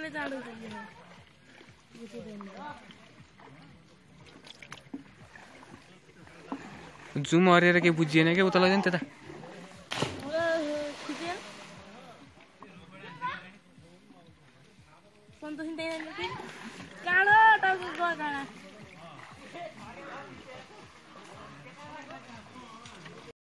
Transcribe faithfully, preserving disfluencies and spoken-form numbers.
ले जाडो चाहिए ये तो देंगे जुम हरेर के बुझिएन के उता लैजाउँ त्यता खुजेन सन्तोष दिँदैन कि